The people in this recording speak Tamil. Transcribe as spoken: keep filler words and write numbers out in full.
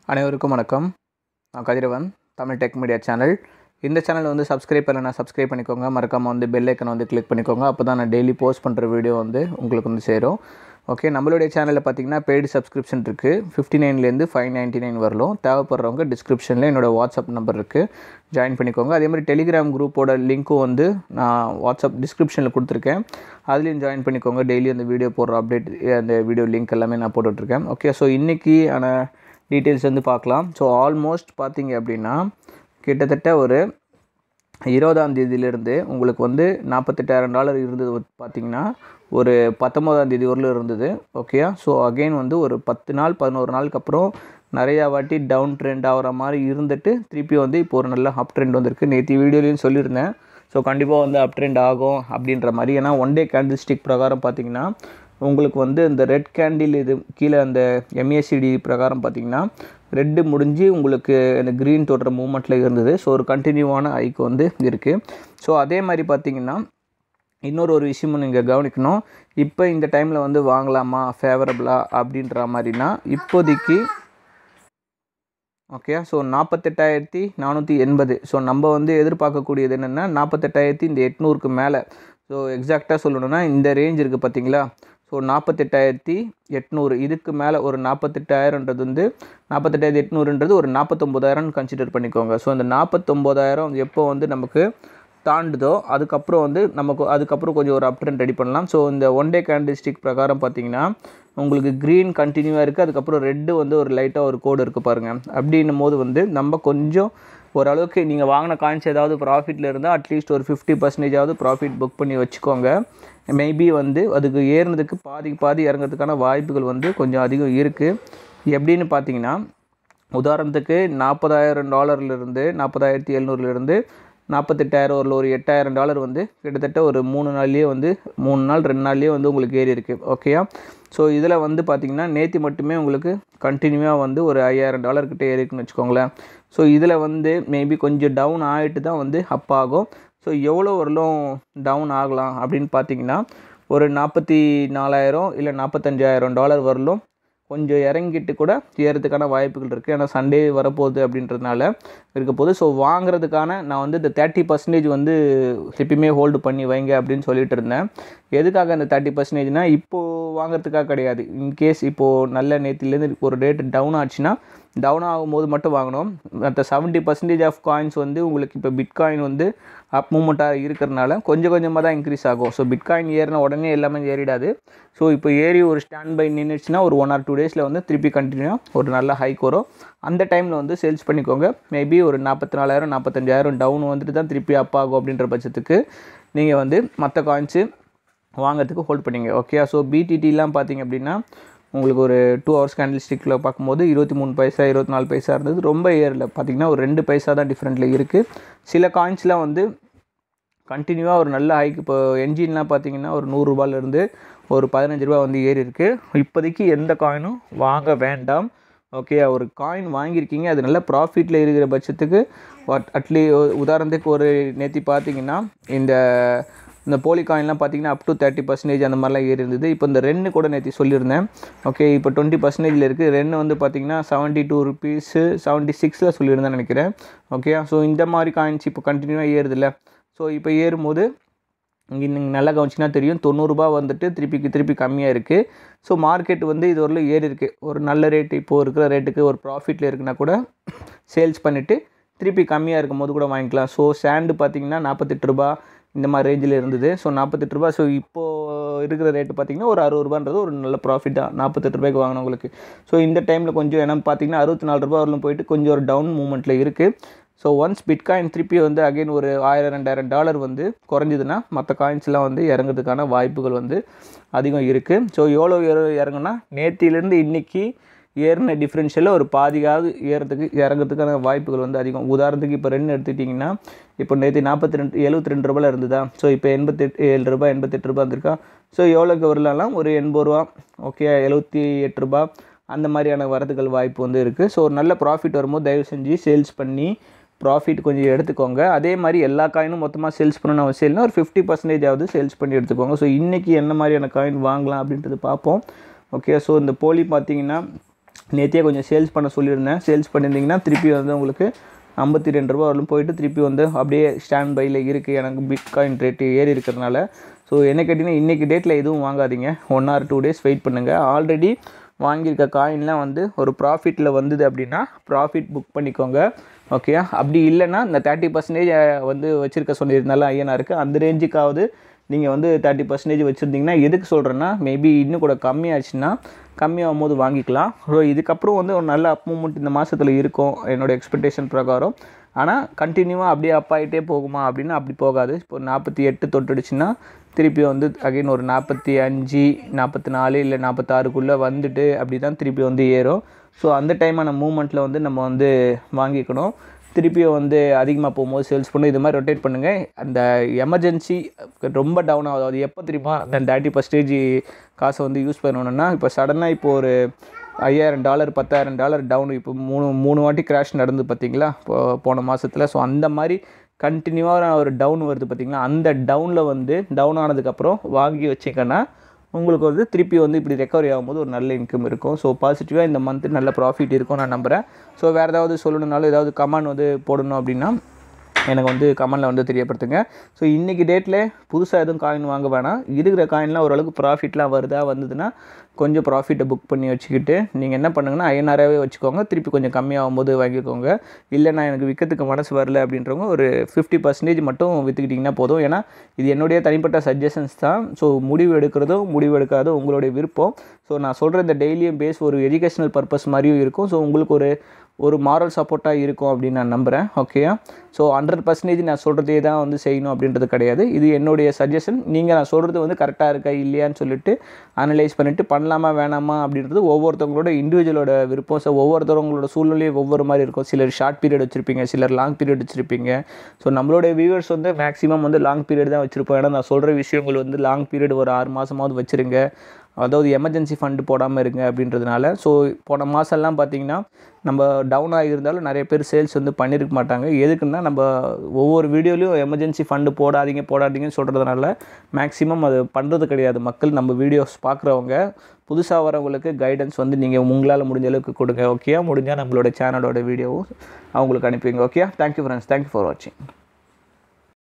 அனைவருக்கும் வணக்கம். நான் Kathiravan, Tamil tech media channel. இந்த சேனல் வந்து சப்ஸ்கிரைப் பண்ணலைன்னா சப்ஸ்கிரைப் பண்ணிக்கோங்க. மறக்காமல் வந்து பெல் ஐக்கனை வந்து கிளிக் பண்ணிக்கோங்க. அப்போ தான் நான் டெய்லி போஸ்ட் பண்ணுற வீடியோ வந்து உங்களுக்கு வந்து சேரும். ஓகே, நம்மளுடைய சேனலில் பார்த்தீங்கன்னா பெய்டு சப்ஸ்கிரிப்ஷன் இருக்குது. ஃபிஃப்டி நைன்லேருந்து ஃபைவ் நைன்ட்டி நைன் வரலும். தேவைப்படுறவங்க டிஸ்கிரிப்ஷனில் என்னோடய வாட்ஸ்அப் நம்பர் இருக்குது, ஜாயின் பண்ணிக்கோங்க. அதே மாதிரி டெலிகிராம் குரூப்போட லிங்க்கும் வந்து நான் வாட்ஸ்அப் டிஸ்கிரிப்ஷனில் கொடுத்துருக்கேன், அதுலேயும் ஜாயின் பண்ணிக்கோங்க. டெய்லி அந்த வீடியோ போடுற அப்டேட், அந்த வீடியோ லிங்க் எல்லாமே நான் போட்டுட்ருக்கேன். ஓகே, ஸோ இன்றைக்கி ஆன டீட்டெயில்ஸ் வந்து பார்க்கலாம். ஸோ ஆல்மோஸ்ட் பார்த்தீங்க அப்படின்னா கிட்டத்தட்ட ஒரு இருபதாம் தேதியிலேருந்து உங்களுக்கு வந்து நாற்பத்தெட்டாயிரம் டாலர் இருந்தது பார்த்திங்கன்னா ஒரு பத்தொம்போதாம் தேதி வரலும் இருந்தது. ஓகே, ஸோ அகெயின் வந்து ஒரு பத்து நாள் பதினோரு நாளுக்கு அப்புறம் நிறையா வாட்டி டவுன் ட்ரெண்ட் ஆகிற மாதிரி இருந்துட்டு திருப்பி வந்து இப்போ ஒரு நல்ல அப் ட்ரெண்ட் வந்திருக்கு. நேற்று வீடியோலையும் சொல்லியிருந்தேன், ஸோ கண்டிப்பாக வந்து அப் ட்ரெண்ட் ஆகும் அப்படின்ற மாதிரி. ஏன்னா ஒன் டே கேண்டில் ஸ்டிக் பிரகாரம் பார்த்திங்கன்னா உங்களுக்கு வந்து இந்த ரெட் கேண்டில் இது கீழே அந்த எம்ஏசிடி பிரகாரம் பார்த்திங்கன்னா ரெட்டு முடிஞ்சு உங்களுக்கு அந்த க்ரீன் தோற்ற மூமெண்ட்டில் இருந்தது. ஸோ ஒரு கண்டினியூவான ஹைக் வந்து இருக்குது. ஸோ அதே மாதிரி பார்த்திங்கன்னா இன்னொரு ஒரு விஷயமும் நீங்கள் கவனிக்கணும். இப்போ இந்த டைமில் வந்து வாங்கலாமா ஃபேவரபிளா அப்படின்ற மாதிரினா இப்போதைக்கு ஓகே, ஸோ நாற்பத்தெட்டாயிரத்தி நானூற்றி எண்பது ஸோ நம்ம வந்து எதிர்பார்க்கக்கூடியது என்னென்னா நாற்பத்தெட்டாயிரத்தி இந்த எட்நூறுக்கு மேலே. ஸோ எக்ஸாக்டாக சொல்லணுன்னா இந்த ரேஞ்ச் இருக்குது பார்த்திங்களா. ஸோ நாற்பத்தெட்டாயிரத்தி எட்நூறு இதுக்கு மேலே ஒரு நாற்பத்தெட்டாயிரம்ன்றது வந்து நாற்பத்தெட்டாயிரத்தி எட்நூறுன்றது ஒரு நாற்பத்தொம்போதாயிரம்னு கன்சிடர் பண்ணிக்கோங்க. ஸோ இந்த நாற்பத்தொம்போதாயிரம் எப்போ வந்து நமக்கு தாண்டுதோ அதுக்கப்புறம் வந்து நமக்கு அதுக்கப்புறம் கொஞ்சம் ஒரு அப் ட்ரெண்ட் ரெடி பண்ணலாம். ஸோ இந்த ஒன் டே கேண்டில் ஸ்டிக் பிரகாரம் பார்த்திங்கன்னா உங்களுக்கு க்ரீன் கண்டினியூவாக இருக்குது, அதுக்கப்புறம் ரெட்டு வந்து ஒரு லைட்டாக ஒரு கோடு இருக்குது பாருங்கள். அப்படின்னும் போது வந்து நம்ம கொஞ்சம் ஓரளவுக்கு நீங்கள் வாங்கின காயின்ஸ் ஏதாவது ப்ராஃபிட்டில் இருந்தால் அட்லீஸ்ட் ஒரு ஃபிஃப்டி பர்சன்டேஜாவது ப்ராஃபிட் புக் பண்ணி வச்சுக்கோங்க. மேபி வந்து அதுக்கு ஏறினதுக்கு பாதி பாதி இறங்கிறதுக்கான வாய்ப்புகள் வந்து கொஞ்சம் அதிகம் இருக்குது. எப்படின்னு பார்த்தீங்கன்னா உதாரணத்துக்கு நாற்பதாயிரம் டாலர்லேருந்து நாற்பதாயிரத்தி எழுநூறுலேருந்து நாற்பத்தெட்டாயிரம் ஒரு ஒரு எட்டாயிரம் டாலர் வந்து கிட்டத்தட்ட ஒரு மூணு நாள்லேயே வந்து மூணு நாள் ரெண்டு நாள்லேயே வந்து உங்களுக்கு ஏறி இருக்குது. ஓகேயா, ஸோ இதில் வந்து பார்த்திங்கன்னா நேற்று மட்டுமே உங்களுக்கு கண்டினியூவாக வந்து ஒரு ஐயாயிரம் டாலர்கிட்ட ஏறி இருக்குன்னு வச்சுக்கோங்களேன். ஸோ இதில் வந்து மேபி கொஞ்சம் டவுன் ஆகிட்டு தான் வந்து அப் ஆகும். ஸோ எவ்வளோ வரலும் டவுன் ஆகலாம் அப்படின்னு பார்த்தீங்கன்னா ஒரு நாற்பத்தி நாலாயிரம் இல்லை நாற்பத்தஞ்சாயிரம் டாலர் வரலும் கொஞ்சம் இறங்கிட்டு கூட ஏறதுக்கான வாய்ப்புகள் இருக்குது. ஏன்னா சண்டே வரப்போகுது அப்படின்றதுனால இருக்க போகுது. ஸோ வாங்குறதுக்கான நான் வந்து இந்த தேர்ட்டி பர்சன்டேஜ் வந்து எப்பயுமே ஹோல்டு பண்ணி வைங்க அப்படின்னு சொல்லிட்டு இருந்தேன். எதுக்காக அந்த தேர்ட்டி பர்சன்டேஜ்னால் இப்போது வாங்குறதுக்காக கிடையாது. இன்கேஸ் இப்போது நல்ல நேற்றுலேருந்து ஒரு ரேட் டவுன் ஆச்சுன்னா டவுன் ஆகும்போது மட்டும் வாங்கணும். மற்ற செவன்ட்டி பர்சன்டேஜ் ஆஃப் காயின்ஸ் வந்து உங்களுக்கு இப்போ பிட்காயின் வந்து அப் மூமெண்ட்டாக இருக்கிறனால கொஞ்சம் கொஞ்சமாக தான் இன்க்ரீஸ் ஆகும். ஸோ பிட்காயின் ஏறின உடனே எல்லாமே ஏறிடாது. ஸோ இப்போ ஏறி ஒரு ஸ்டாண்ட் பை நின்றுச்சுன்னா ஒரு ஒன் ஆர் டூ டேஸில் வந்து திருப்பி கண்டினியூ ஒரு நல்ல ஹைக் வரும். அந்த டைமில் வந்து சேல்ஸ் பண்ணிக்கோங்க. மேபி ஒரு நாற்பத்தி நாலாயிரம் நாற்பத்தஞ்சாயிரம் டவுன் வந்துட்டு தான் திருப்பி அப் ஆகும் அப்படின்ற பட்சத்துக்கு நீங்கள் வந்து மற்ற காயின்ஸு வாங்கிறதுக்கு ஹோல்ட் பண்ணிங்க. ஓகே, ஸோ பிடிடிலாம் பார்த்திங்க அப்படின்னா உங்களுக்கு ஒரு டூ ஹவர்ஸ் கேண்டில் ஸ்டிக்கில் பார்க்கும்போது இருபத்தி மூணு பைசா இருபத்தி நாலு பைசா இருந்தது. ரொம்ப ஏரில் பார்த்திங்கன்னா ஒரு ரெண்டு பைசா தான் டிஃப்ரெண்ட்டில் இருக்குது. சில காயின்ஸ்லாம் வந்து கண்டினியூவாக ஒரு நல்ல ஹைக். இப்போ என்ஜின்லாம் பார்த்திங்கன்னா ஒரு நூறுரூபாலேருந்து ஒரு பதினஞ்சு ரூபா வந்து ஏறி இருக்குது. இப்போதைக்கு எந்த காயினும் வாங்க வேண்டாம். ஓகே, ஒரு காயின் வாங்கியிருக்கீங்க, அது நல்ல ப்ராஃபிட்டில் இருக்கிற பட்சத்துக்கு வாட் அட்லீ உதாரணத்துக்கு ஒரு நேற்று பார்த்திங்கன்னா இந்த இந்த போலி காயின்லாம் பார்த்திங்கன்னா அப் டு தேர்ட்டி பர்சன்டேஜ் அந்த மாதிரிலாம் ஏறி இருந்தது. இப்போ இந்த ரென்னு கூட நேற்று சொல்லியிருந்தேன். ஓகே, இப்போ டுவெண்ட்டி பர்சன்டேஜில் இருக்குது. ரென்னு வந்து பார்த்திங்கன்னா செவன்ட்டி டூ ருபீஸு செவன்ட்டி சிக்ஸில் சொல்லியிருந்தேன் நினைக்கிறேன். ஓகே, ஸோ இந்த மாதிரி காயின்ஸ் இப்போ கண்டினியூவாக ஏறுதில்ல. ஸோ இப்போ ஏறும்போது இங்கே நீங்கள் நல்லா கவனிச்சிங்கன்னா தெரியும், தொண்ணூறுரூபா வந்துட்டு திருப்பி திருப்பி கம்மியாக இருக்குது. ஸோ மார்க்கெட் வந்து இது வரலும் ஏறி இருக்குது. ஒரு நல்ல ரேட்டு இப்போது இருக்கிற ரேட்டுக்கு ஒரு ப்ராஃபிட்டில் இருக்குன்னா கூட சேல்ஸ் பண்ணிவிட்டு திருப்பி கம்மியாக இருக்கும் போது கூட வாங்கிக்கலாம். ஸோ சாண்டு பார்த்திங்கன்னா நாற்பத்தெட்டு ரூபா இந்த மாதிரி ரேஞ்சில் இருந்தது. ஸோ நாற்பத்தெட்டு ரூபா. ஸோ இப்போது இருக்கிற ரேட்டு பார்த்திங்கன்னா ஒரு அறுபது ரூபான்றது ஒரு நல்ல ப்ராஃபிட் தான் நாற்பத்தெட்டு ரூபாய்க்கு வாங்கினவங்களுக்கு. ஸோ இந்த டைமில் கொஞ்சம் ஏன்னா பார்த்திங்கன்னா அறுபத்தி நாலு ரூபா வரலும் போயிட்டு கொஞ்சம் ஒரு டவுன் மூமெண்ட்டில் இருக்குது. ஸோ ஒன்ஸ் பிட்காயின் திருப்பி வந்து அகைன் ஒரு ஆயிரம் ரெண்டாயிரம் டாலர் வந்து குறைஞ்சிதுன்னா மற்ற காயின்ஸ்லாம் வந்து இறங்குறதுக்கான வாய்ப்புகள் வந்து அதிகம் இருக்குது. ஸோ எவ்வளோ இறங்குன்னா நேற்றிலேருந்து இன்றைக்கி ஏறின டிஃப்ரென்ஷியலில் ஒரு பாதியாவது ஏறதுக்கு இறங்கிறதுக்கான வாய்ப்புகள் வந்து அதிகம். உதாரணத்துக்கு இப்போ ரெண்டு எடுத்துக்கிட்டிங்கன்னா இப்போ நேற்று நாற்பத்தி ரெண்டு எழுபத்தி ரெண்டு ரூபாயில் இருந்ததா. ஸோ இப்போ எண்பத்தெட்டு ஏழு ரூபா எண்பத்தெட்டு ரூபா இருந்திருக்கா. ஸோ எவ்வளோக்கு வரலாம் ஒரு எண்பது ரூபா. ஓகே, எழுபத்தி எட்டு ரூபா அந்த மாதிரியான வரதுகள் வாய்ப்பு வந்து இருக்குது. ஸோ ஒரு நல்ல ப்ராஃபிட் வரும்போது தயவு செஞ்சு சேல்ஸ் பண்ணி ப்ராஃபிட் கொஞ்சம் எடுத்துக்கோங்க. அதே மாதிரி எல்லா காயினும் மொத்தமாக சேல்ஸ் பண்ணணும் அவசியம் இல்லை. ஒரு ஃபிஃப்டி பர்சன்டேஜாவது சேல்ஸ் பண்ணி எடுத்துக்கோங்க. ஸோ இன்றைக்கி என்ன மாதிரியான காயின் வாங்கலாம் அப்படின்றது பார்ப்போம். ஓகே, ஸோ இந்த போலி பார்த்திங்கன்னா நேத்தியே கொஞ்சம் சேல்ஸ் பண்ண சொல்லியிருந்தேன். சேல்ஸ் பண்ணியிருந்தீங்கன்னா திருப்பி வந்து உங்களுக்கு ஐம்பத்தி ரெண்டு ரூபா வரலும் போயிட்டு திருப்பி வந்து அப்படியே ஸ்டாண்ட் பையில் இருக்குது. எனக்கு பிட்காயின் ரேட்டு ஏறி இருக்கிறதுனால. ஸோ என்ன கேட்டிங்கன்னா இன்றைக்கி டேட்டில் எதுவும் வாங்காதீங்க. One or two days wait பண்ணுங்கள். ஆல்ரெடி வாங்கியிருக்க காயின்லாம் வந்து ஒரு ப்ராஃபிட்டில் வந்தது அப்படின்னா ப்ராஃபிட் புக் பண்ணிக்கோங்க. ஓகே, அப்படி இல்லைன்னா இந்த தேர்ட்டி பர்சன்டேஜ் வந்து வச்சுருக்க சொல்லியிருந்தாலும் ஐஎன்ஆருக்கு அந்த ரேஞ்சுக்காவது நீங்கள் வந்து தேர்ட்டி பர்சன்டேஜ் வச்சுருந்தீங்கன்னா, எதுக்கு சொல்கிறேன்னா மேபி இன்னும் கூட கம்மியாச்சுன்னா கம்மியாகும் போது வாங்கிக்கலாம். ஸோ இதுக்கப்புறம் வந்து ஒரு நல்ல அப் மூமெண்ட் இந்த மாதத்தில் இருக்கும் என்னோடய எக்ஸ்பெக்டேஷன் பிரகாரம். ஆனால் கண்டினியூவாக அப்படியே அப் ஆகிட்டே போகுமா அப்படின்னா அப்படி போகாது. இப்போ நாற்பத்தி எட்டு தொட்டுடுச்சுன்னா திருப்பி வந்து அகைன் ஒரு நாற்பத்தி அஞ்சு நாற்பத்தி நாலு இல்லை நாற்பத்தாறுக்குள்ளே வந்துட்டு அப்படி தான் திருப்பி வந்து ஏறும். ஸோ அந்த டைமான மூமெண்ட்டில் வந்து நம்ம வந்து வாங்கிக்கணும். திருப்பியும் வந்து அதிகமாக போகும்போது சேல்ஸ் பண்ணி இது மாதிரி ரொட்டேட் பண்ணுங்கள். அந்த எமர்ஜென்சி ரொம்ப டவுன் ஆகுது. அது எப்போ தெரியுமா அந்த தேர்ட்டி பர்சன்டேஜ் காசை வந்து யூஸ் பண்ணணுன்னா, இப்போ சடனாக இப்போ ஒரு ஐயாயிரம் டாலர் பத்தாயிரம் டாலர் டவுன் இப்போ மூணு மூணு வாட்டி கிராஷ் நடந்து பார்த்தீங்களா இப்போ போன மாதத்தில். ஸோ அந்த மாதிரி கண்டினியூவாக ஒரு டவுன் வருது பார்த்திங்களா. அந்த டவுனில் வந்து டவுன் ஆனதுக்கப்புறம் வாங்கி வச்சிங்கன்னா உங்களுக்கு வந்து திருப்பி வந்து இப்படி ரெக்கவரி ஆகும்போது ஒரு நல்ல இன்கம் இருக்கும். ஸோ பாசிட்டிவாக இந்த மந்த்து நல்ல ப்ராஃபிட் இருக்கும் நான் நம்புகிறேன். ஸோ வேறு ஏதாவது சொல்லணுன்னாலும் ஏதாவது கமெண்ட் வந்து போடணும் அப்படின்னா எனக்கு வந்து கமெண்டில் வந்து தெரியப்படுத்துங்க. ஸோ இன்றைக்கி டேட்டில் புதுசாக எதுவும் காயின் வாங்க வேணாம். இருக்கிற காயின்லாம் ஓரளவுக்கு ப்ராஃபிட்லாம் வருதா வந்ததுன்னா கொஞ்சம் ப்ராஃபிட்டை புக் பண்ணி வச்சுக்கிட்டு நீங்கள் என்ன பண்ணுங்கன்னா ஐஎன்ஆராகவே வச்சுக்கோங்க. திருப்பி கொஞ்சம் கம்மியாகும் போது வாங்கிக்கோங்க. இல்லை நான் எனக்கு விற்கிறதுக்கு மனசு வரல அப்படின்றவங்க ஒரு ஃபிஃப்டி பர்சன்டேஜ் மட்டும் விற்றுக்கிட்டிங்கன்னா போதும். ஏன்னா இது என்னுடைய தனிப்பட்ட சஜஷன்ஸ் தான். ஸோ முடிவு எடுக்கிறதும் முடிவு எடுக்காதும் உங்களுடைய விருப்பம். ஸோ நான் சொல்கிற இந்த டெய்லியும் பேஸ் ஒரு எஜுகேஷனல் பர்பஸ் மாதிரியும் இருக்கும். ஸோ உங்களுக்கு ஒரு ஒரு மாரல் சப்போர்ட்டாக இருக்கும் அப்படின்னு நான் நம்புகிறேன். ஓகேயா? ஸோ ஹண்ட்ரட் பர்சன்டேஜ் நான் சொல்கிறதே தான் வந்து செய்யணும் அப்படின்றது கிடையாது. இது என்னுடைய சஜஷன். நீங்கள் நான் சொல்கிறது வந்து கரெக்டாக இருக்கா இல்லையான்னு சொல்லிட்டு அனலைஸ் பண்ணிவிட்டு பண்ணலாமா வேணாமா அப்படின்றது ஒவ்வொருத்தவங்களோட இண்டிவிஜுவலோட விருப்பம். ஸோ ஒவ்வொருத்தவங்களோட சூழ்நிலையும் ஒவ்வொரு மாதிரி இருக்கும். சிலர் ஷார்ட் பீரியட் வச்சுருப்பீங்க, சிலர் லாங் பீரியட் வச்சுருப்பீங்க. ஸோ நம்மளுடைய வியூவர்ஸ் வந்து மேக்ஸிமம் வந்து லாங் பீரியட் தான் வச்சுருப்போம். ஏன்னா நான் சொல்கிற விஷயங்கள் வந்து லாங் பீரியட் ஒரு ஆறு மாதமாவது வச்சுருங்க. அதாவது எமர்ஜென்சி ஃபண்டு போடாமல் இருங்க அப்படின்றதுனால. ஸோ போன மாதம்லாம் பார்த்திங்கன்னா நம்ம டவுன் ஆகியிருந்தாலும் நிறைய பேர் சேல்ஸ் வந்து பண்ணியிருக்க மாட்டாங்க. எதுக்குன்னா நம்ம ஒவ்வொரு வீடியோலையும் எமர்ஜென்சி ஃபண்டு போடாதீங்க போடாதீங்கன்னு சொல்கிறதுனால மேக்ஸிமம் அது பண்ணுறது கிடையாது மக்கள். நம்ம வீடியோஸ் பார்க்குறவங்க புதுசாக வரவங்களுக்கு கைடன்ஸ் வந்து நீங்கள் உங்களால் முடிஞ்ச அளவுக்கு கொடுங்க. ஓகே, முடிஞ்சால் நம்மளோட சேனலோட வீடியோவும் அவங்களுக்கு அனுப்பிங்க. Okay, thank you friends, thank you for வாட்சிங்.